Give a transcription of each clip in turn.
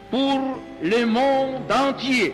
pour le monde entier,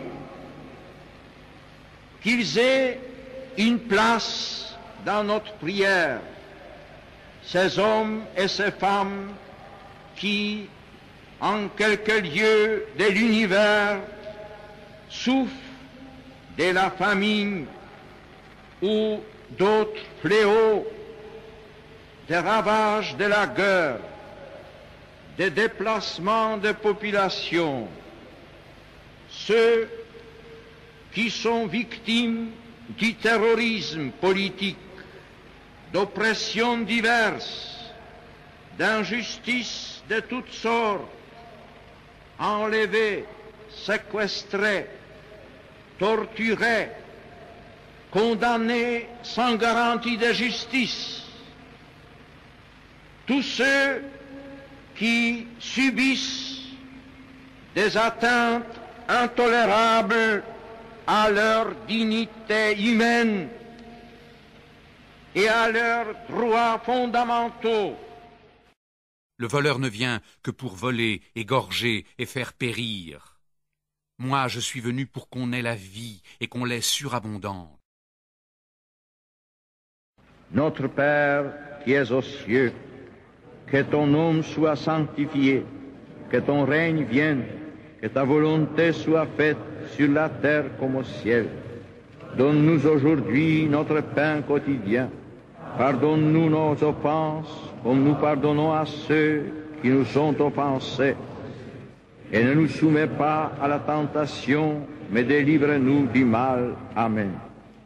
qu'ils aient une place dans notre prière, ces hommes et ces femmes qui, en quelques lieux de l'univers, souffrent de la famine ou d'autres fléaux, des ravages de la guerre, des déplacements de population, ceux qui sont victimes du terrorisme politique, d'oppressions diverses, d'injustices de toutes sortes, enlevés, séquestrés, torturés, condamnés sans garantie de justice, tous ceux qui subissent des atteintes intolérables à leur dignité humaine et à leurs droits fondamentaux. Le voleur ne vient que pour voler, égorger et faire périr. Moi, je suis venu pour qu'on ait la vie et qu'on l'ait surabondante. Notre Père qui es aux cieux, que ton nom soit sanctifié, que ton règne vienne, que ta volonté soit faite sur la terre comme au ciel. Donne-nous aujourd'hui notre pain quotidien. Pardonne-nous nos offenses, comme nous pardonnons à ceux qui nous ont offensés. Et ne nous soumets pas à la tentation, mais délivre-nous du mal. Amen.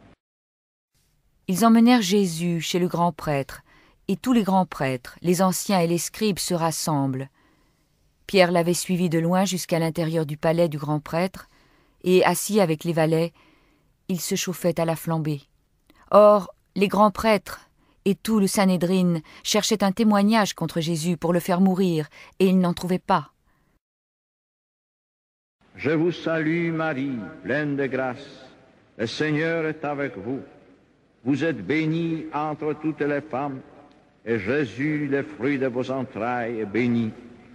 Ils emmenèrent Jésus chez le grand prêtre, et tous les grands prêtres, les anciens et les scribes se rassemblent. Pierre l'avait suivi de loin jusqu'à l'intérieur du palais du grand prêtre, et assis avec les valets, il se chauffait à la flambée. Or, les grands prêtres et tout le Sanhédrin cherchaient un témoignage contre Jésus pour le faire mourir, et ils n'en trouvaient pas. Je vous salue Marie, pleine de grâce. Le Seigneur est avec vous. Vous êtes bénie entre toutes les femmes, et Jésus, le fruit de vos entrailles, est béni.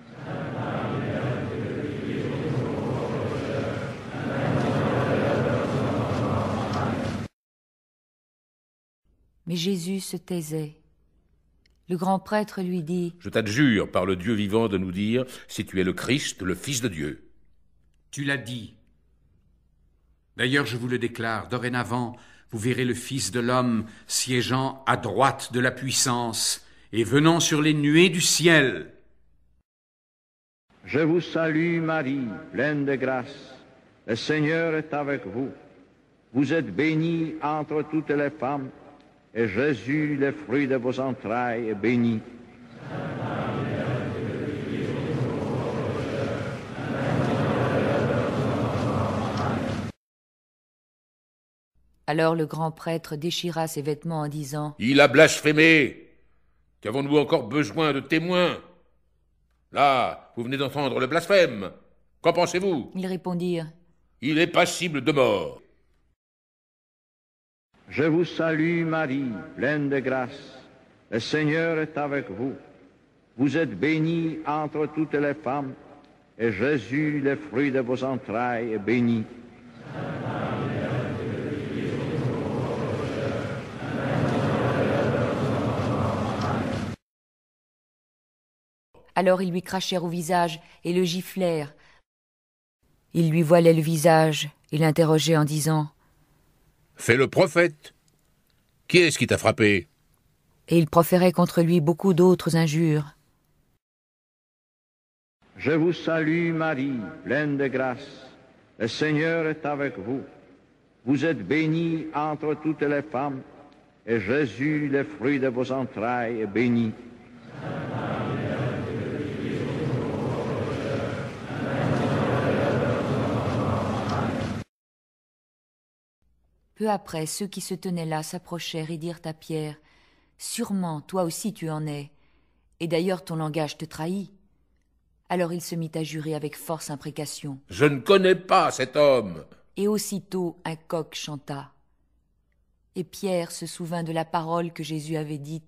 Mais Jésus se taisait. Le grand prêtre lui dit : Je t'adjure par le Dieu vivant de nous dire si tu es le Christ, le Fils de Dieu. Tu l'as dit. D'ailleurs, je vous le déclare, dorénavant, vous verrez le Fils de l'homme siégeant à droite de la puissance et venant sur les nuées du ciel. Je vous salue Marie, pleine de grâce. Le Seigneur est avec vous. Vous êtes bénie entre toutes les femmes, et Jésus, le fruit de vos entrailles, est béni. Alors le grand prêtre déchira ses vêtements en disant : Il a blasphémé. Qu'avons-nous encore besoin de témoins? Là, vous venez d'entendre le blasphème. Qu'en pensez-vous? Ils répondirent : Il est passible de mort. Je vous salue Marie, pleine de grâce. Le Seigneur est avec vous. Vous êtes bénie entre toutes les femmes, et Jésus, le fruit de vos entrailles, est béni. Alors ils lui crachèrent au visage et le giflèrent. Ils lui voilaient le visage et l'interrogeaient en disant : Fais le prophète. Qui est-ce qui t'a frappé? Et ils proféraient contre lui beaucoup d'autres injures. Je vous salue Marie, pleine de grâce. Le Seigneur est avec vous. Vous êtes bénie entre toutes les femmes, et Jésus, le fruit de vos entrailles, est béni. Peu après, ceux qui se tenaient là s'approchèrent et dirent à Pierre : Sûrement, toi aussi tu en es, et d'ailleurs ton langage te trahit. Alors il se mit à jurer avec force imprécation. Je ne connais pas cet homme. Et aussitôt un coq chanta. Et Pierre se souvint de la parole que Jésus avait dite :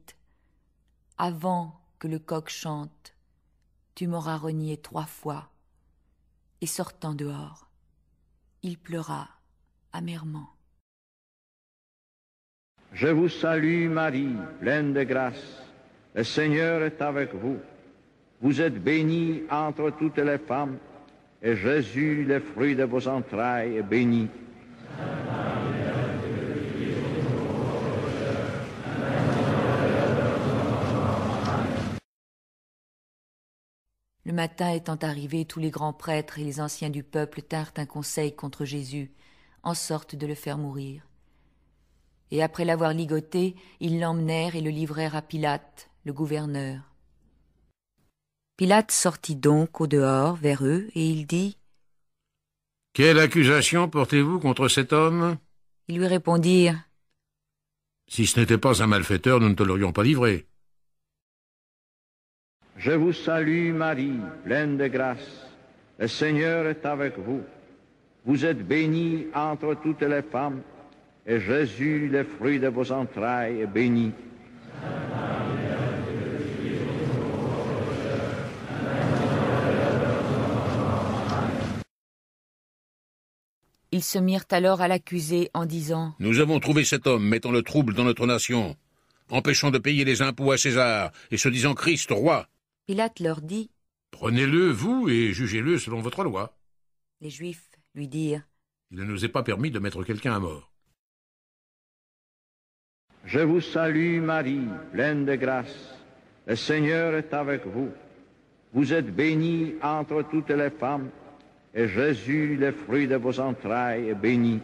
Avant que le coq chante, tu m'auras renié 3 fois. et sortant dehors, il pleura amèrement. Je vous salue Marie, pleine de grâce. Le Seigneur est avec vous. Vous êtes bénie entre toutes les femmes, et Jésus, le fruit de vos entrailles, est béni. Le matin étant arrivé, tous les grands prêtres et les anciens du peuple tinrent un conseil contre Jésus, en sorte de le faire mourir. Et après l'avoir ligoté, ils l'emmenèrent et le livrèrent à Pilate, le gouverneur. Pilate sortit donc au dehors vers eux, et il dit : « Quelle accusation portez-vous contre cet homme ?» Ils lui répondirent : « Si ce n'était pas un malfaiteur, nous ne te l'aurions pas livré. » Je vous salue Marie, pleine de grâce. Le Seigneur est avec vous. Vous êtes bénie entre toutes les femmes, et Jésus, le fruit de vos entrailles, est béni. Ils se mirent alors à l'accuser en disant : « Nous avons trouvé cet homme mettant le trouble dans notre nation, empêchant de payer les impôts à César, et se disant Christ, roi. » Pilate leur dit : « Prenez-le, vous, et jugez-le selon votre loi. » Les Juifs lui dirent : « Il ne nous est pas permis de mettre quelqu'un à mort. » Je vous salue Marie, pleine de grâce. Le Seigneur est avec vous. Vous êtes bénie entre toutes les femmes, et Jésus, le fruit de vos entrailles, est béni.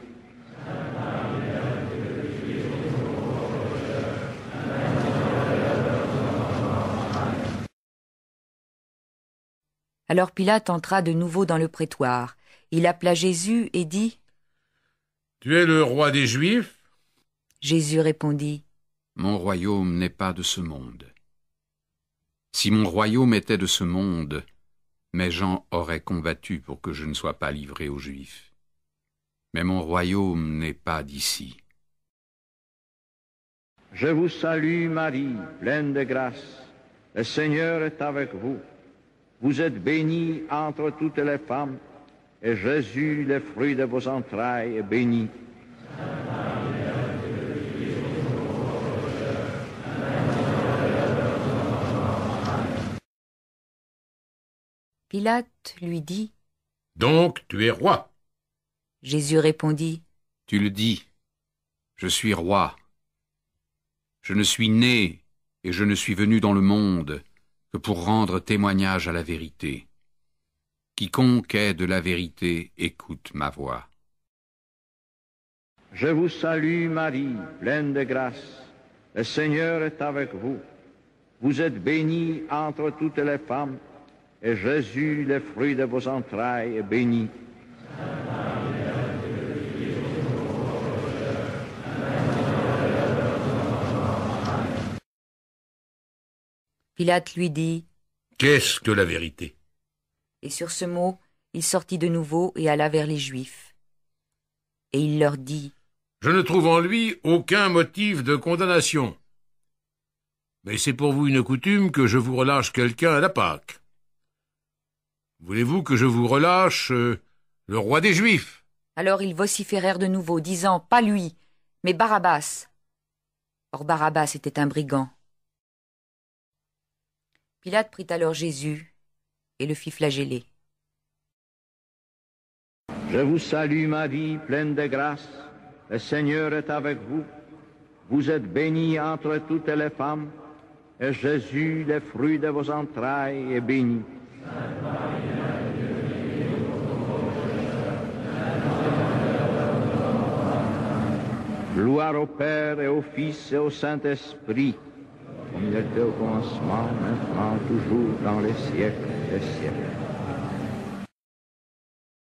Alors Pilate entra de nouveau dans le prétoire. Il appela Jésus et dit : « Tu es le roi des Juifs ?» Jésus répondit : « Mon royaume n'est pas de ce monde. Si mon royaume était de ce monde, mes gens auraient combattu pour que je ne sois pas livré aux Juifs. Mais mon royaume n'est pas d'ici. » Je vous salue Marie, pleine de grâce. Le Seigneur est avec vous. Vous êtes bénie entre toutes les femmes, et Jésus, le fruit de vos entrailles, est béni. Pilate lui dit : « Donc tu es roi. » Jésus répondit : « Tu le dis, je suis roi. Je ne suis né et je ne suis venu dans le monde que pour rendre témoignage à la vérité. Quiconque est de la vérité écoute ma voix. » Je vous salue Marie, pleine de grâce. Le Seigneur est avec vous. Vous êtes bénie entre toutes les femmes, et Jésus, le fruit de vos entrailles, est béni. Pilate lui dit : « Qu'est-ce que la vérité ?» Et sur ce mot, il sortit de nouveau et alla vers les Juifs. Et il leur dit : « Je ne trouve en lui aucun motif de condamnation. Mais c'est pour vous une coutume que je vous relâche quelqu'un à la Pâque. Voulez-vous que je vous relâche le roi des Juifs ?» Alors ils vociférèrent de nouveau, disant : « Pas lui, mais Barabbas. » Or Barabbas était un brigand. Pilate prit alors Jésus et le fit flageller. Je vous salue Marie, pleine de grâce. Le Seigneur est avec vous. Vous êtes bénie entre toutes les femmes, et Jésus, le fruit de vos entrailles, est béni. Gloire au Père et au Fils et au Saint-Esprit, comme il était au commencement, maintenant, toujours, dans les siècles des siècles.